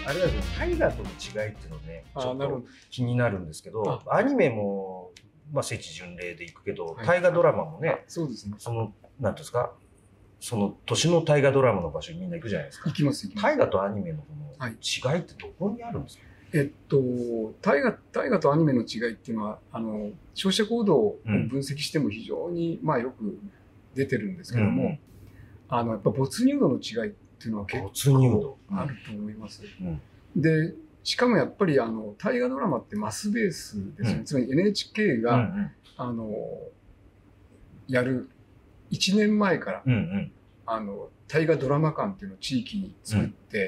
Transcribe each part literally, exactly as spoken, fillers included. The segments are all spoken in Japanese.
あれだけど大河との違いっていうのねちょっと気になるんですけど、アニメもまあ聖地巡礼で行くけど、大河ドラマもね、 そうですね。 そのなんていうんですか、その年の大河ドラマの場所にみんな行くじゃないですか。 行きます行きます。 大河とアニメの違いってどこにあるんですか？ えっと、大河、大河とアニメの違いっていうのは、あの、消費者行動を分析しても非常に、まあよく出てるんですけども、うん、あの、やっぱ没入度の違いっていうのは結構あると思います。うん、で、しかもやっぱりあの、大河ドラマってマスベースですよね。うん、つまり エヌエイチケー が、うんうん、あの、やるいちねんまえから、うんうん、あの、大河ドラマ館っていうのを地域に作って、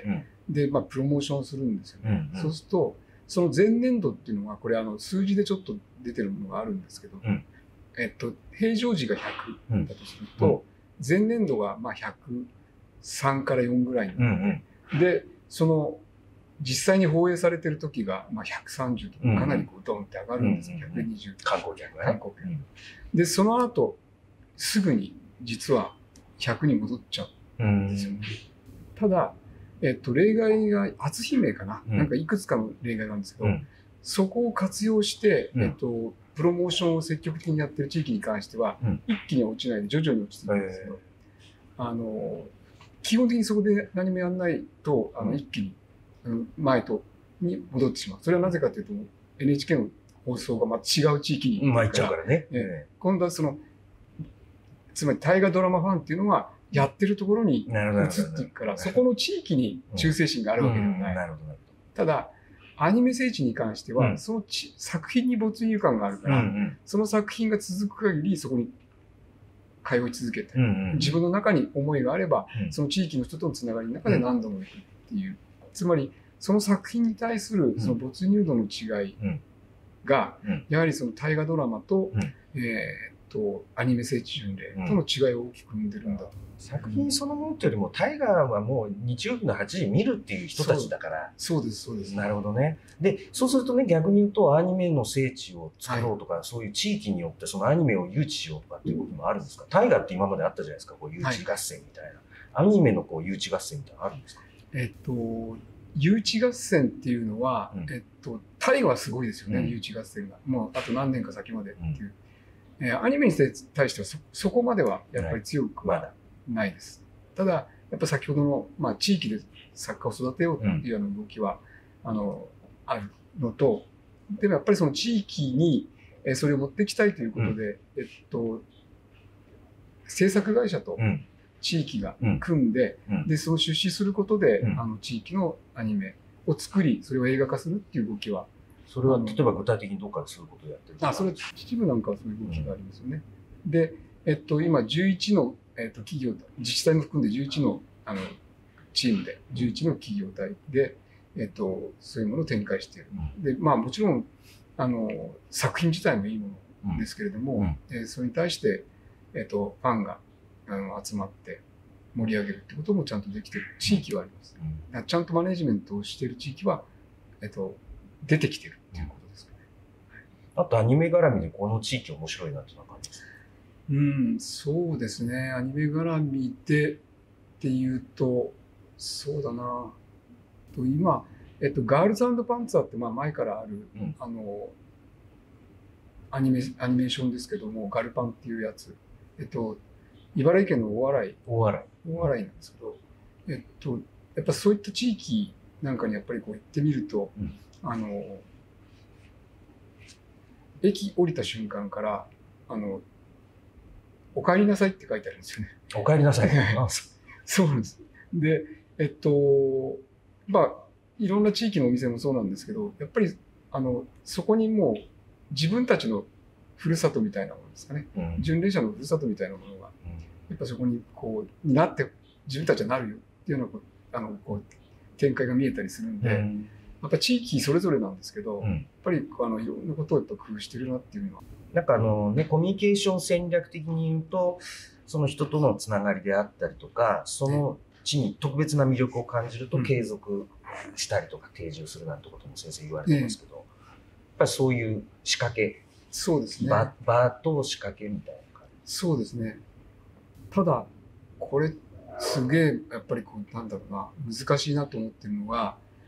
うんうんで、まあ、プロモーションするんですよね。うんうん、そうすると、その前年度っていうのは、これ、あの、数字でちょっと出てるものがあるんですけど、うん、えっと、平常時がひゃくだとすると、うん、前年度が、まあ、ひゃくさんからよんぐらいになって、うんうん、で、その、実際に放映されてる時が、まあ、ひゃくさんじゅうとか、かなりこう、ドンって上がるんですよ。ひゃくにじゅう。 観光客がね。観光客。で、その後、すぐに、実は、ひゃくに戻っちゃうんですよね。ただ、えっと、例外が、篤姫かな、うん、なんかいくつかの例外なんですけど、うん、そこを活用して、うん、えっと、プロモーションを積極的にやってる地域に関しては、うん、一気に落ちないで徐々に落ちていくんですけど、あの、基本的にそこで何もやんないと、あの、一気に、うん、前と、に戻ってしまう。それはなぜかというと、エヌエイチケー の放送がまた違う地域に行っちゃうからね。 えー、今度はその、つまり大河ドラマファンっていうのは、やってるところに移っていくから、そこの地域に忠誠心があるわけではない。ただ、アニメ聖地に関しては、その作品に没入感があるから、その作品が続く限りそこに通い続けて、自分の中に思いがあれば、その地域の人とのつながりの中で何度も行くっていう。つまり、その作品に対するその没入度の違いが、やはりその大河ドラマと、えーとアニメ聖地巡礼との違いを大きく生んでるんだと、うん、 作品そのものというよりもタイガーはもう日曜日のはちじ見るっていう人たちだから。 そうですそうです。 なるほどね。でそうするとね、逆に言うとアニメの聖地を作ろうとか、はい、そういう地域によってそのアニメを誘致しようとかっていうこともあるんですか？タイガーって今まであったじゃないですか、こう誘致合戦みたいな、はい、アニメのこう誘致合戦みたいなのあるんですか？ えっと誘致合戦っていうのは、うん、えっとタイガーはすごいですよね、うん、誘致合戦がもうあと何年か先までっていう。うんえー、アニメに対しては そ, そこまではやっぱり強くはないです。ただ、やっぱ先ほどの、まあ、地域で作家を育てようというような動きは、うん、あの、あるのと、でもやっぱりその地域にそれを持っていきたいということで、うん、えっと、制作会社と地域が組んで、うん、で、その出資することで、うん、あの、地域のアニメを作り、それを映画化するっていう動きは、 それは例えば具体的にどっかでそういうことをやってるんですか？ あ、それは秩父なんかはそういう動きがありますよね。うん、で、えっと、今じゅういちの、えっと、企業、自治体も含んでじゅういちの、あの、チームで、じゅういちの企業体で、えっと、そういうものを展開している。うん、で、まあもちろん、あの、作品自体もいいものですけれども、うんえー、それに対して、えっと、ファンがあの集まって盛り上げるってこともちゃんとできている地域はあります。うん、ちゃんとマネジメントをしている地域は、えっと、出てきているっていうことですかね。 あとアニメ絡みでこの地域面白いなって感じですか？ うん、そうですね。アニメ絡みでっていうと、そうだな。と今、えっと、ガールズ&パンツァーってまあ前からある、うん、あの、アニメ、アニメーションですけども、ガルパンっていうやつ。えっと、茨城県の大洗。 大洗。 大洗なんですけど、えっと、やっぱそういった地域なんかにやっぱりこう行ってみると、うん、あの、駅降りた瞬間から、あの、お帰りなさいって書いてあるんですよね。 お帰りなさい。 そうなんです。で、えっと、まあ、いろんな地域のお店もそうなんですけど、やっぱり、あの、そこにもう自分たちのふるさとみたいなものですかね。うん、巡礼者のふるさとみたいなものが、うん、やっぱそこにこう、になって、自分たちはなるよっていうような、あの、こう、展開が見えたりするんで、うんやっぱ地域それぞれなんですけど、うん、やっぱりあのいろんなことをやっぱ工夫してるなっていうのは。 なんかあのね、コミュニケーション戦略的に言うと、その人とのつながりであったりとか、その地に特別な魅力を感じると継続したりとか提示をするなんてことも先生言われてますけど、ね、やっぱりそういう仕掛け。 そうですね。 場、場と仕掛けみたいな感じ。 そうですね。ただ、これすげえやっぱりこう、なんだろうな、難しいなと思ってるのが、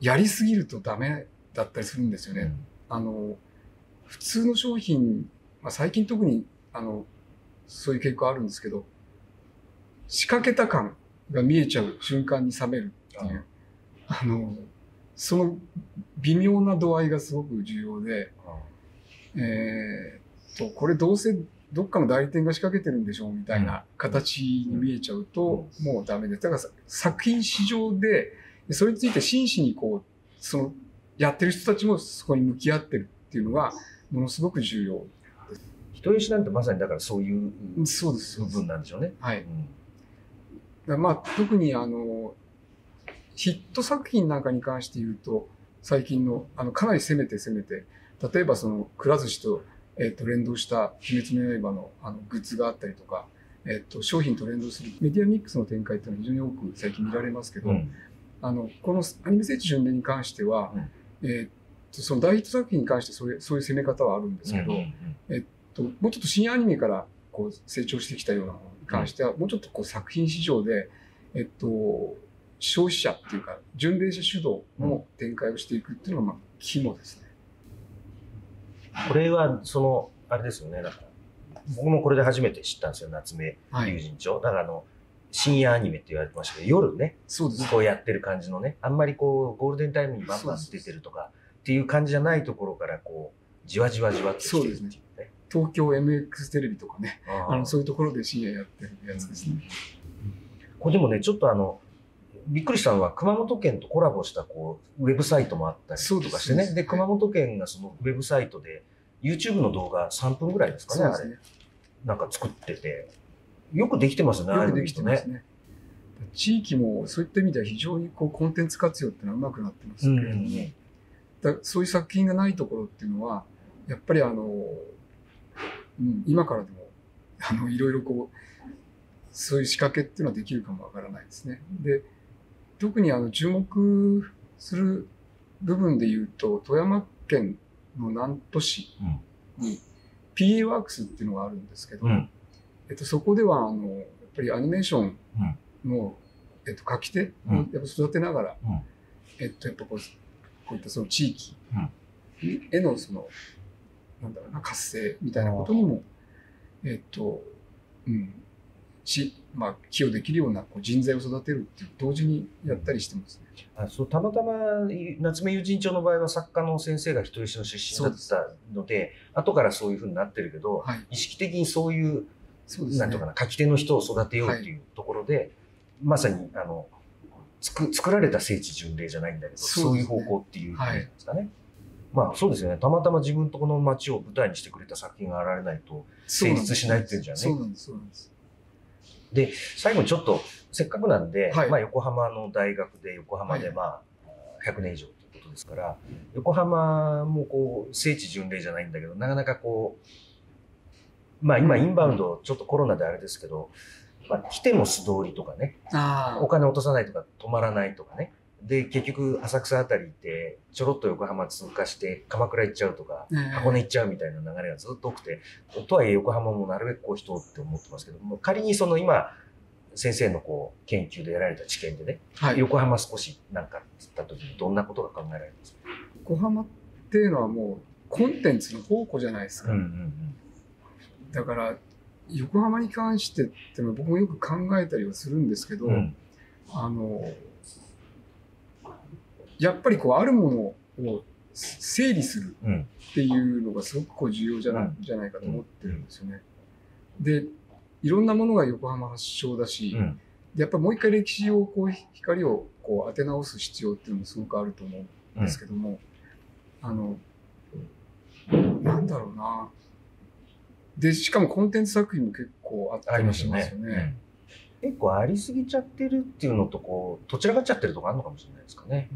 やりすぎるとダメだったりするんですよね。うん、あの普通の商品、まあ、最近特にあのそういう傾向あるんですけど、仕掛けた感が見えちゃう瞬間に冷めるっていう、あのその微妙な度合いがすごく重要で、えー、とこれどうせどっかの代理店が仕掛けてるんでしょうみたいな形に見えちゃうともうダメです。だから作品市場でそれについて真摯にこうそのやってる人たちもそこに向き合ってるっていうのがものすごく重要です。 人吉なんてまさにだからそういう部分なんでしょうね。 はい。うん、まあ特にあのヒット作品なんかに関して言うと最近のあのかなり攻めて攻めて、例えばそのくら寿司とえっと連動した鬼滅の刃のあのグッズがあったりとか、えっと商品と連動するメディアミックスの展開っていうのは非常に多く最近見られますけど、うん、あのこのアニメ聖地巡礼に関しては、うん、えっとその大ヒット作品に関してそういうそういう攻め方はあるんですけど、うんうんうん、えっともうちょっと新アニメからこう成長してきたようなものに関しては、うん、もうちょっとこう作品市場でえっと消費者っていうか巡礼者主導の展開をしていくっていうのがまあ肝ですね。 これはそのあれですよね。なんか僕もこれで初めて知ったんですよ。夏目友人帳。はい、だからあの深夜アニメって言われてましたけど、夜ね、 そうです。 こうやってる感じのね、あんまりこうゴールデンタイムにバンバン出てるとかっていう感じじゃないところからこうじわじわじわってきてるっていうね。そうですね。 東京 エムエックス テレビとかね、あのそういうところで深夜やってるやつですね。 うん、これでもね、ちょっとあの。びっくりしたのは熊本県とコラボしたこうウェブサイトもあったりとかしてね。で、で熊本県がそのウェブサイトで YouTube の動画さんぷんぐらいですかね、あれ。なんか作ってて。よくできてますね、 よくできてますね。地域もそういった意味では非常にこうコンテンツ活用っていうのはうまくなってますけれども、だそういう作品がないところっていうのは、やっぱりあの、うん、今からでもあのいろいろこう、そういう仕掛けっていうのはできるかもわからないですね。で特にあの注目する部分で言うと、富山県の南砺市に ピーエー ワークスっていうのがあるんですけど、うん、えっと、そこではあのやっぱりアニメーションの、えっと、書き手をやっぱ育てながら、うん、えっと、やっぱこう、こういったその地域へのその、なんだろうな、活性みたいなことにも、えっと、うん、しまあ、寄与できるようなこう人材を育てるっていう同時にやったりしてますね。 あそうたまたま夏目友人帳の場合は作家の先生が人吉の出身だったので後からそういうふうになってるけど、はい、意識的にそういうそうです、ね、なんとかな書き手の人を育てようっていうところで、はい、まさにあのつく作られた聖地巡礼じゃないんだけどそう、ね,、いう方向っていう感じですかね。はい、まあそうですよね。たまたま自分とこの街を舞台にしてくれた作品が現れないと成立しないっていうんじゃね。 そうなんです。そうなんです。 で、最後にちょっと、せっかくなんで、はい、まあ横浜の大学で横浜でまあひゃくねん以上ということですから、横浜もこう聖地巡礼じゃないんだけど、なかなかこう、まあ今インバウンドちょっとコロナであれですけど、まあ来ても素通りとかね、お金落とさないとか止まらないとかね、で、結局浅草あたりってちょろっと横浜通過して鎌倉行っちゃうとか、箱根行っちゃうみたいな流れがずっと多くて、とはいえ横浜もなるべくこう人って思ってますけども、仮にその今、先生のこう研究でやられた知見でね、はい、横浜少しなんかつった時にどんなことが考えられますか？ 横浜っていうのはもうコンテンツの宝庫じゃないですか。うんうんうん、だから横浜に関してっていうのは僕もよく考えたりはするんですけど、うん、あの、やっぱりこうあるものを整理するっていうのがすごくこう重要じゃない、うん、じゃないかと思ってるんですよね。で、いろんなものが横浜発祥だし、うん、でやっぱりもう一回歴史をこう光をこう当て直す必要っていうのもすごくあると思うんですけども、うん、あのなんだろうな。でしかもコンテンツ作品も結構あったりしますよね。 結構ありすぎちゃってるっていうのとこうどちらがっちゃってるところあるのかもしれないですかね。 うん、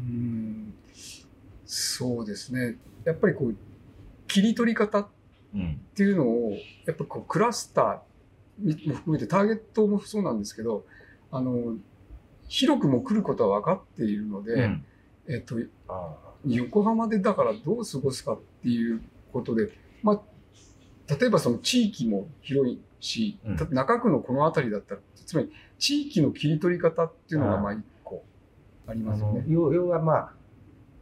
そうですね。やっぱりこう切り取り方っていうのをやっぱこうクラスターも含めてターゲットもそうなんですけど、あの広くも来ることは分かっているので、うん、えっとあ横浜でだからどう過ごすかっていうことで、まあ例えばその地域も広いし、うん、中区のこの辺りだったら。つまり地域の切り取り方っていうのがまあ一個ありますよね。 要はまあ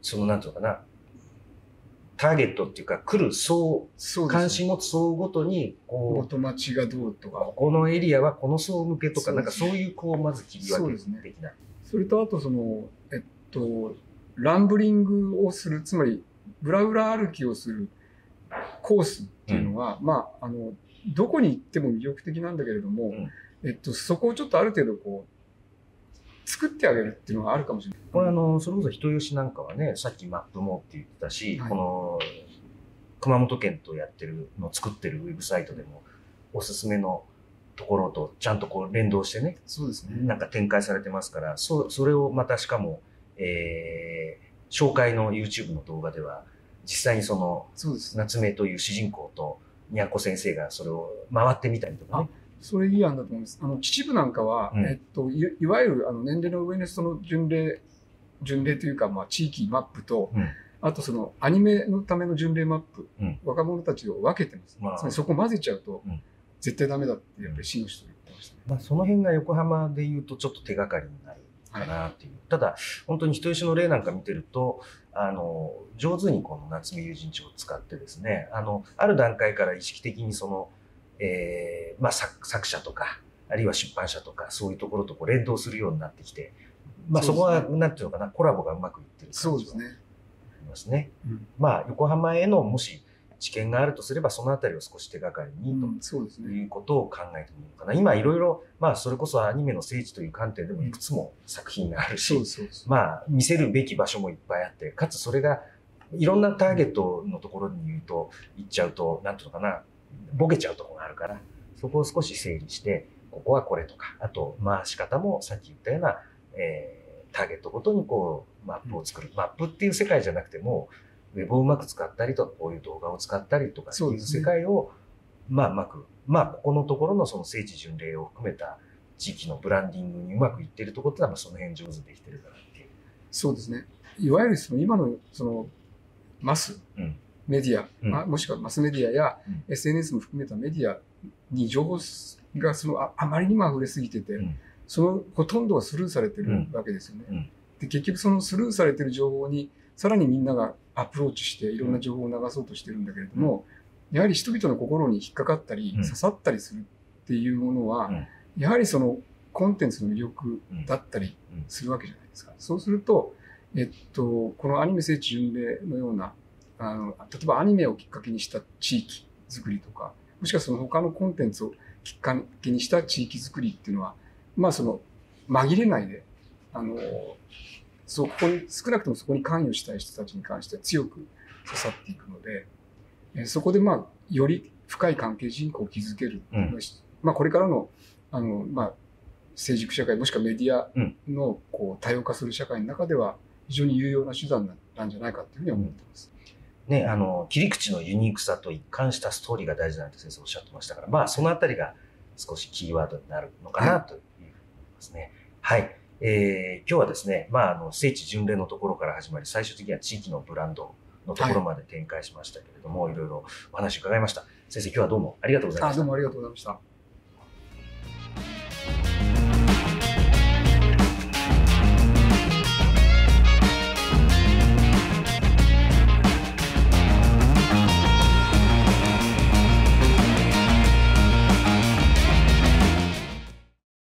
そのなんていうのかな、ターゲットっていうか、来る層、 そうですね、 関心持つ層ごとに、こう、 元町がどうとか、 ここのエリアはこの層向けとか、なんかそうですねそういう、こう、まず切り分けそうですね的な。 それとあとその、えっと、ランブリングをする、つまり、ブラブラ歩きをするコースっていうのは、うん、まあ、あの、どこに行っても魅力的なんだけれども、うん、えっと、そこをちょっとある程度こう、作ってあげるっていうのがあるかもしれない。 これあの、それこそ人吉なんかはね、さっきマップモって言ってたし、はい、この、熊本県とやってるのを作ってるウェブサイトでも、おすすめのところとちゃんとこう連動してね、 そうですね。 なんか展開されてますから、そ、それをまたしかも、えー、紹介の YouTube の動画では、実際にその、 そうです。 夏目という主人公と、都先生がそれを回ってみたりとかね。 それいい案だと思います。あの、秩父なんかは、うん、えっと、い、いわゆるあの年齢の上の人の巡礼、巡礼というか、まあ、地域マップと、うん、あとそのアニメのための巡礼マップ、うん、若者たちを分けてます。まあ、つまりそこ混ぜちゃうと、うん、絶対ダメだってやっぱり市の人言ってましたね。 まあ、その辺が横浜で言うとちょっと手がかりになるかなっていう。はい、ただ、本当に人吉の例なんか見てると、あの、上手にこの夏目友人帳を使ってですね、あの、ある段階から意識的にその、えー、まあ作、作者とか、あるいは出版社とか、そういうところとこう連動するようになってきて、まあそこは、なんていうのかな、コラボがうまくいってる感じがありますね。うん、まあ、横浜へのもし知見があるとすれば、そのあたりを少し手がかりにと、うん、そうですね、いうことを考えてみようかな。今いろいろ、まあそれこそアニメの聖地という観点でもいくつも作品があるし、うん、そうそうそう、まあ見せるべき場所もいっぱいあって、かつそれがいろんなターゲットのところに言うと、行っちゃうと、なんていうのかな、ボケちゃうところがあるから、そこを少し整理して、ここはこれとか、あと回し方もさっき言ったような、えー、ターゲットごとにこうマップを作る。マップっていう世界じゃなくても、ウェブをうまく使ったりとか、こういう動画を使ったりとかっていう世界を、まあうまく、まあここのところのその聖地巡礼を含めた地域のブランディングにうまくいっているところってのは、その辺上手にできてるかなっていう。 そうですね。いわゆるその今のそのマス、うんメディア、うん、もしくはマスメディアや エスエヌエス も含めたメディアに情報がその あ, あまりにも溢れすぎてて、うん、そのほとんどがスルーされてるわけですよね。うんうん、で結局そのスルーされてる情報にさらにみんながアプローチしていろんな情報を流そうとしてるんだけれども、やはり人々の心に引っかかったり、刺さったりするっていうものは、やはりそのコンテンツの魅力だったりするわけじゃないですか。そうすると、えっと、このアニメ聖地巡礼のようなあの例えばアニメをきっかけにした地域づくりとか、もしくはその他のコンテンツをきっかけにした地域づくりっていうのは、まあその紛れないで、あの、そこに、少なくともそこに関与したい人たちに関しては強く刺さっていくので、えそこでまあ、より深い関係人口を築ける。うん、まあこれからの、あの、まあ、成熟社会もしくはメディアのこう多様化する社会の中では非常に有用な手段なんじゃないかというふうに思っています。 ね、あの、切り口のユニークさと一貫したストーリーが大事なんて先生おっしゃってましたから、まあ、そのあたりが少しキーワードになるのかなというふうに思いますね。はい。えー、今日はですね、まあ、あの、聖地巡礼のところから始まり、最終的には地域のブランドのところまで展開しましたけれども、はい、いろいろお話伺いました。先生、今日はどうもありがとうございました。 あ、どうもありがとうございました。